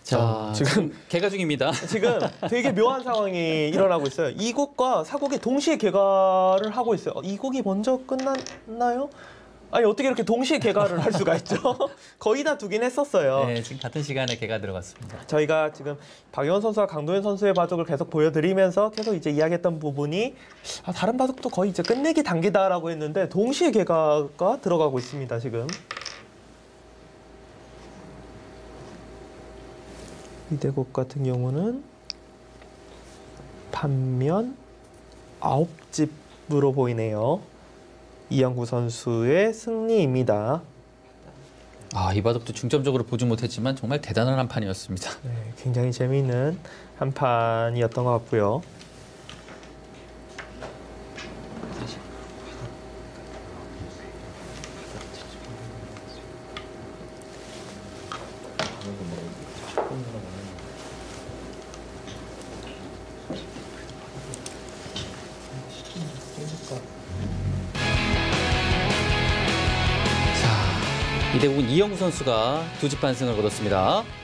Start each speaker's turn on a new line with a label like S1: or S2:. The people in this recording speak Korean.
S1: 자, 지금 개가 중입니다.
S2: 지금 되게 묘한 상황이 일어나고 있어요. 이 곡과 사곡이 동시에 개가를 하고 있어요. 이 곡이 먼저 끝났나요? 아니 어떻게 이렇게 동시에 개가를 할 수가 있죠? 거의 다 두긴 했었어요.
S1: 네, 지금 같은 시간에 개가 들어갔습니다.
S2: 저희가 지금 박영원 선수와 강도현 선수의 바둑을 계속 보여드리면서 계속 이제 이야기했던 부분이 다른 바둑도 거의 이제 끝내기 단계다라고 했는데 동시에 개가가 들어가고 있습니다, 지금. 이 대곡 같은 경우는 반면 9집으로 보이네요. 이영구 선수의 승리입니다.
S1: 이 바둑도 중점적으로 보지 못했지만 정말 대단한 한 판이었습니다.
S2: 네, 굉장히 재미있는 한 판이었던 것 같고요.
S1: 이 대국은 이영구 선수가 2집 반승을 거뒀습니다.